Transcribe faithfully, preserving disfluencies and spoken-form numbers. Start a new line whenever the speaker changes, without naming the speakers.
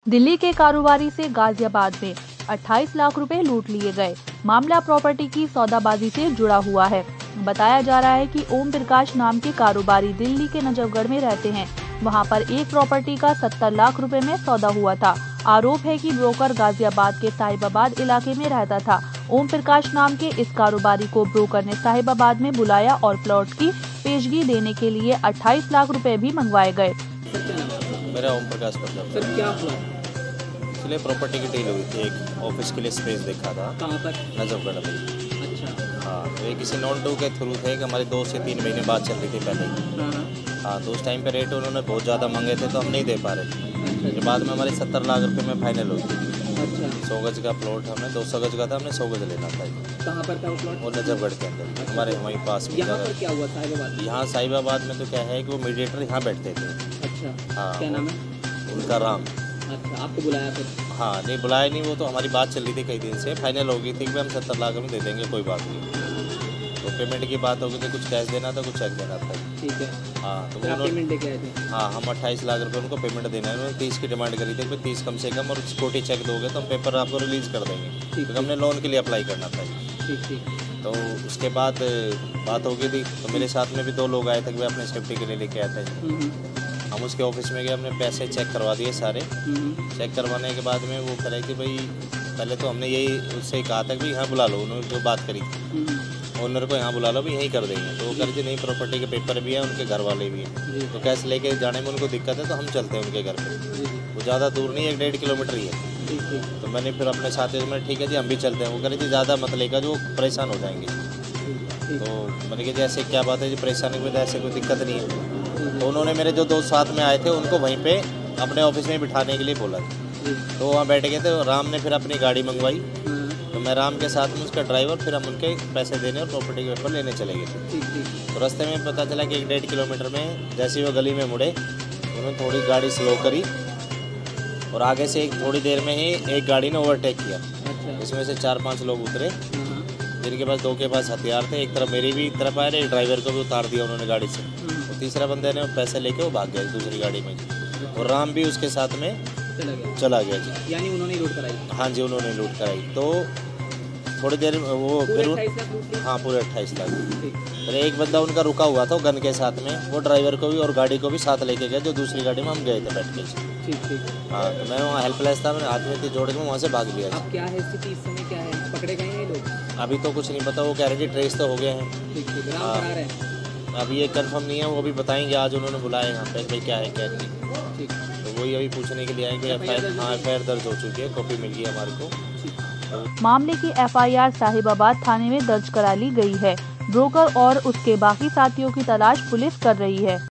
दिल्ली के कारोबारी से गाजियाबाद में अट्ठाईस लाख रुपए लूट लिए गए। मामला प्रॉपर्टी की सौदाबाजी से जुड़ा हुआ है। बताया जा रहा है कि ओम प्रकाश नाम के कारोबारी दिल्ली के नजफगढ़ में रहते हैं। वहां पर एक प्रॉपर्टी का सत्तर लाख रुपए में सौदा हुआ था। आरोप है कि ब्रोकर गाजियाबाद के साहिबाबाद इलाके में रहता था। ओम प्रकाश नाम के इस कारोबारी को ब्रोकर ने साहिबाबाद में बुलाया और प्लॉट की पेशगी देने के लिए अट्ठाईस लाख रुपए भी मंगवाए गए।
मेरा ओम प्रकाश प्रताप
सर, क्या हुआ?
इसलिए प्रॉपर्टी की डील हुई थी। एक ऑफिस के लिए स्पेस देखा था।
कहाँ पर?
नजफगढ़ में।
अच्छा।
हाँ, तो ये किसी नॉन टू के थ्रू थे कि हमारी दो से तीन महीने बाद चल रही थी पहले ही।
हाँ
हाँ, तो उस टाइम पे रेट उन्होंने बहुत ज़्यादा मांगे थे तो हम नहीं दे पा रहे थे।
अच्छा।
फिर बाद में हमारी सत्तर लाख रुपए में फाइनल हुई थी।
अच्छा।
सौ गज का प्लॉट हमें दो सौ गज का था, हमने सौ गज लेना था।
कहाँ पर था वो प्लॉट?
और नजफगढ़ के अंदर हमारे वहीं पास में।
यहाँ पर क्या हुआ साहिबाबाद?
यहाँ साहिबाबाद में तो क्या है कि वो मीडिएटर यहाँ बैठते थे।
अच्छा।
हाँ,
क्या नाम है
उनका? राम।
अच्छा, आपको बुलाया फिर?
हाँ, नहीं बुलाया नहीं, वो तो हमारी बात चल रही थी कई दिन से। फाइनल हो गई थी कि हम सत्तर लाख में दे देंगे, कोई बात नहीं। तो पेमेंट की बात हो गई थी, कुछ कैश देना था, कुछ चेक देना था।
ठीक है।
हाँ, तो
फिर आप पेमेंट लेके आए थे?
हाँ, हम अट्ठाईस लाख रुपए उनको पेमेंट देना है। उन्होंने तीस की डिमांड करी थी कि तीस कम से कम, और सिक्योरिटी चेक दोगे तो हम पेपर आपको रिलीज़ कर देंगे, क्योंकि हमने लोन के लिए अप्लाई करना था।
ठीक ठीक।
तो उसके बाद बात हो गई थी, तो मेरे साथ में भी दो लोग आए थे कि वे अपने सेफ्टी के लिए लेके आए थे। हम उसके ऑफिस में गए, हमने पैसे चेक करवा दिए सारे। चेक करवाने के बाद में वो कह रहे कि भाई, पहले तो हमने यही उससे कहा था कि भाई यहाँ बुला लो, उन्होंने जो बात करी थी ओनर को, यहाँ बुला लो भी, यहीं कर देंगे। तो वो कह रहे थे नहीं, प्रॉपर्टी के पेपर भी हैं, उनके घर वाले भी हैं, तो कैश लेके जाने में उनको दिक्कत है, तो हम चलते हैं उनके घर पे। वो ज़्यादा दूर नहीं है, एक डेढ़ किलोमीटर ही है। तो मैंने फिर अपने साथियों में ठीक है जी हम भी चलते हैं। वो कह रहे जी ज़्यादा मत लेकर, जो परेशान हो जाएंगे। तो मैंने कहा जी ऐसे क्या बात है जी, परेशानी में तो ऐसे कोई दिक्कत नहीं है। तो उन्होंने मेरे जो दोस्त साथ में आए थे उनको वहीं पे अपने ऑफिस में बिठाने के लिए बोला था। तो वहाँ बैठ गए थे। राम ने फिर अपनी गाड़ी मंगवाई, तो मैं राम के साथ में उसका ड्राइवर, फिर हम उनके पैसे देने और प्रॉपर्टी के पेपर लेने चले गए थे। तो रास्ते में पता चला कि एक डेढ़ किलोमीटर में जैसे वो गली में मुड़े, उन्होंने थोड़ी गाड़ी स्लो करी और आगे से एक थोड़ी देर में ही एक गाड़ी ने ओवरटेक किया। इसमें से चार पाँच लोग उतरे, जिनके पास दो के पास हथियार थे। एक तरफ मेरी भी तरफ आए, एक ड्राइवर को भी उतार दिया उन्होंने गाड़ी से। और तीसरा बंदे ने पैसे लेके वो भाग गया दूसरी गाड़ी में जी। और राम भी उसके साथ में
चला गया
चला गया जी।
यानी उन्होंने लूट कराई?
हाँ जी, उन्होंने लूट कराई। तो थोड़ी देर में वो फिर, हाँ पूरे अट्ठाईस लाख। फिर एक बंदा उनका रुका हुआ था गन के साथ में, वो ड्राइवर को भी और गाड़ी को भी साथ लेके गया, जो दूसरी गाड़ी में हम गए थे बैठ के।
ठीक ठीक।
हाँ, तो मैं वहाँ हेल्पलेस था, मैंने हाथ में थी जोड़ के वहाँ से भाग लिया।
अब क्या है स्थिति इस समय, क्या है, पकड़े गए हैं लोग?
अभी तो कुछ नहीं पता, वो कह रहे थे ट्रेस तो हो गए हैं।
ठीक ठीक। राम
हाँ।
फरार है?
अभी ये कंफर्म नहीं है, वो भी बताएंगे। आज उन्होंने बुलाया यहाँ पे भाई क्या है क्या नहीं।
ठीक।
तो वही अभी पूछने के लिए आएंगे। एफ आई आर, हाँ एफ आई आर दर्ज हो चुकी है, कॉपी मिल गई हमारे को।
मामले की एफ आई आर साहिबाबाद थाने में दर्ज करा ली गई है। ब्रोकर और उसके बाकी साथियों की तलाश पुलिस कर रही है।